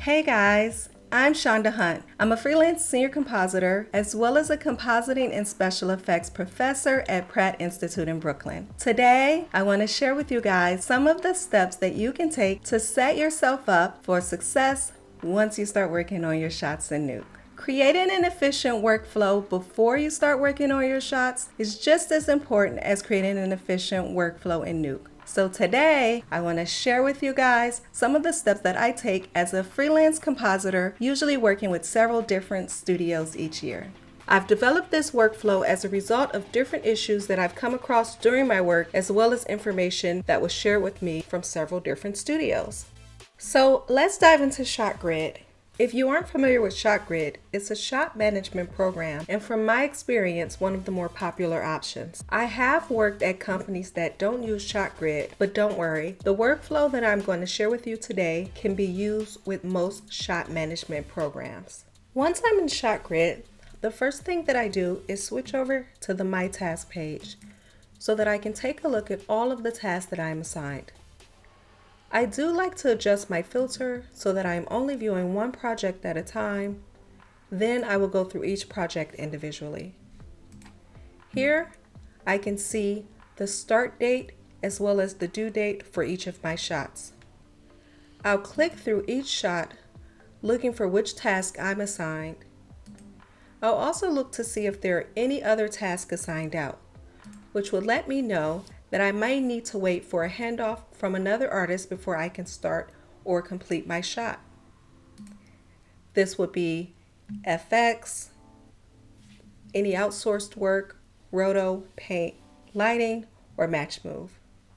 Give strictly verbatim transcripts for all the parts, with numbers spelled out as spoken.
Hey guys, I'm Shonda Hunt. I'm a freelance senior compositor as well as a compositing and special effects professor at Pratt Institute in Brooklyn. Today, I want to share with you guys some of the steps that you can take to set yourself up for success once you start working on your shots in Nuke. Creating an efficient workflow before you start working on your shots is just as important as creating an efficient workflow in Nuke. So today, I want to share with you guys some of the steps that I take as a freelance compositor, usually working with several different studios each year. I've developed this workflow as a result of different issues that I've come across during my work, as well as information that was shared with me from several different studios. So let's dive into ShotGrid. If you aren't familiar with ShotGrid, it's a shot management program, and from my experience, one of the more popular options. I have worked at companies that don't use ShotGrid, but don't worry, the workflow that I'm going to share with you today can be used with most shot management programs. Once I'm in ShotGrid, the first thing that I do is switch over to the My Task page so that I can take a look at all of the tasks that I am assigned. I do like to adjust my filter so that I'm only viewing one project at a time. Then I will go through each project individually. Here, I can see the start date as well as the due date for each of my shots. I'll click through each shot, looking for which task I'm assigned. I'll also look to see if there are any other tasks assigned out, which would let me know that I might need to wait for a handoff from another artist before I can start or complete my shot. This would be F X, any outsourced work, roto, paint, lighting, or match move.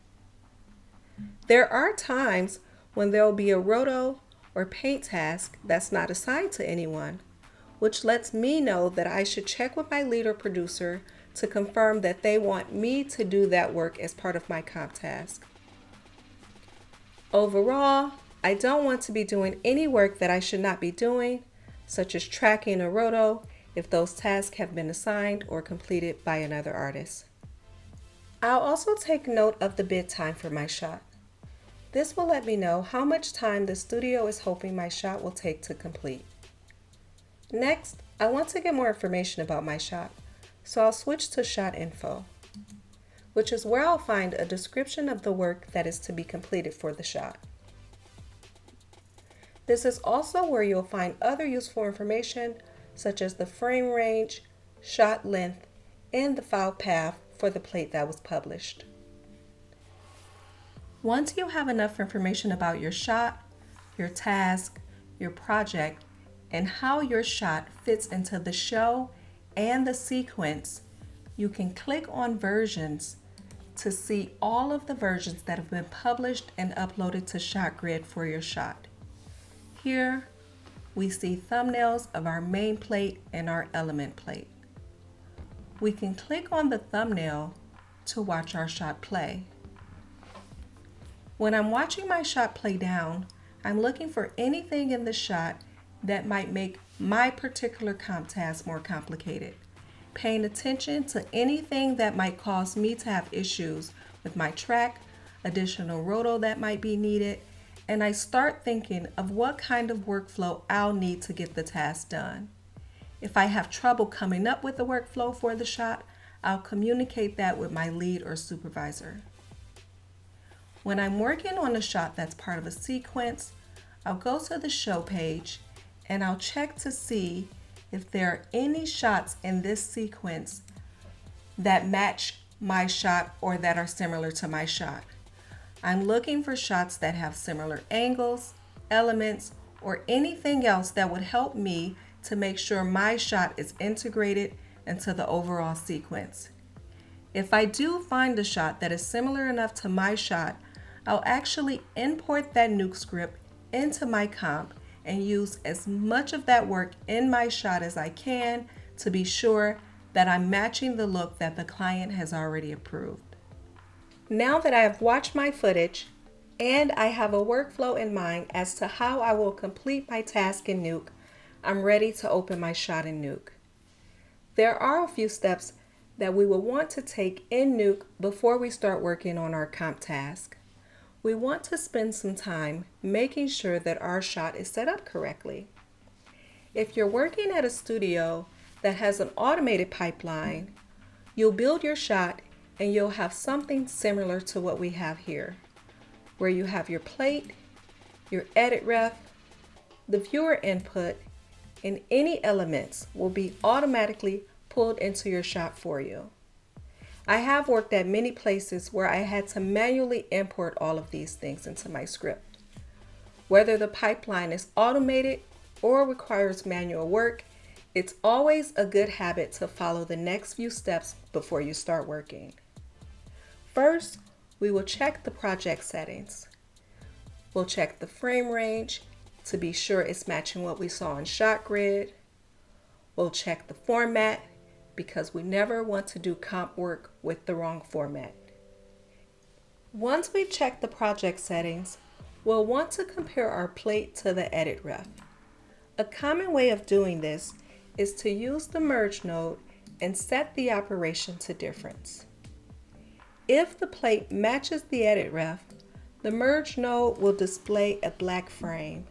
There are times when there will be a roto or paint task that's not assigned to anyone, which lets me know that I should check with my lead or producer to confirm that they want me to do that work as part of my comp task. Overall, I don't want to be doing any work that I should not be doing, such as tracking a roto if those tasks have been assigned or completed by another artist. I'll also take note of the bid time for my shot. This will let me know how much time the studio is hoping my shot will take to complete. Next, I want to get more information about my shot. So I'll switch to Shot Info, which is where I'll find a description of the work that is to be completed for the shot. This is also where you'll find other useful information such as the frame range, shot length, and the file path for the plate that was published. Once you have enough information about your shot, your task, your project, and how your shot fits into the show and the sequence, you can click on versions to see all of the versions that have been published and uploaded to ShotGrid for your shot. Here, we see thumbnails of our main plate and our element plate. We can click on the thumbnail to watch our shot play. When I'm watching my shot play down, I'm looking for anything in the shot that might make my particular comp task more complicated, paying attention to anything that might cause me to have issues with my track, additional roto that might be needed, and I start thinking of what kind of workflow I'll need to get the task done. If I have trouble coming up with a workflow for the shot, I'll communicate that with my lead or supervisor. When I'm working on a shot that's part of a sequence, I'll go to the show page and I'll check to see if there are any shots in this sequence that match my shot or that are similar to my shot. I'm looking for shots that have similar angles, elements, or anything else that would help me to make sure my shot is integrated into the overall sequence. If I do find a shot that is similar enough to my shot, I'll actually import that Nuke script into my comp and use as much of that work in my shot as I can to be sure that I'm matching the look that the client has already approved. Now that I have watched my footage and I have a workflow in mind as to how I will complete my task in Nuke, I'm ready to open my shot in Nuke. There are a few steps that we will want to take in Nuke before we start working on our comp task. we want to spend some time making sure that our shot is set up correctly. If you're working at a studio that has an automated pipeline, you'll build your shot and you'll have something similar to what we have here, where you have your plate, your edit ref, the viewer input, and any elements will be automatically pulled into your shot for you. I have worked at many places where I had to manually import all of these things into my script. Whether the pipeline is automated or requires manual work, it's always a good habit to follow the next few steps before you start working. First, we will check the project settings. We'll check the frame range to be sure it's matching what we saw in ShotGrid. We'll check the format because we never want to do comp work with the wrong format. Once we've checked the project settings, we'll want to compare our plate to the edit ref. A common way of doing this is to use the merge node and set the operation to difference. If the plate matches the edit ref, the merge node will display a black frame.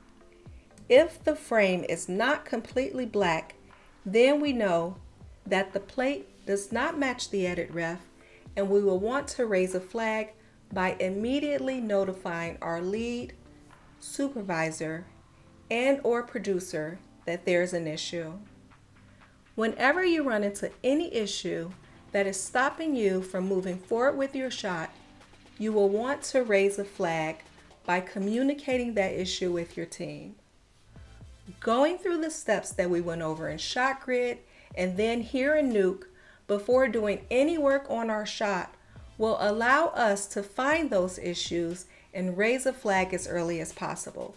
If the frame is not completely black, then we know that the plate does not match the edit ref, and we will want to raise a flag by immediately notifying our lead, supervisor, and or producer that there's an issue. Whenever you run into any issue that is stopping you from moving forward with your shot, you will want to raise a flag by communicating that issue with your team. Going through the steps that we went over in ShotGrid and then here in Nuke before doing any work on our shot will allow us to find those issues and raise a flag as early as possible.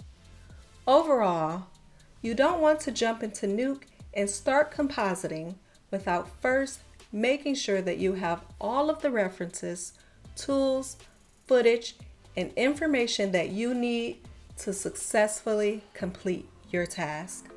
Overall, you don't want to jump into Nuke and start compositing without first making sure that you have all of the references, tools, footage, and information that you need to successfully complete your task.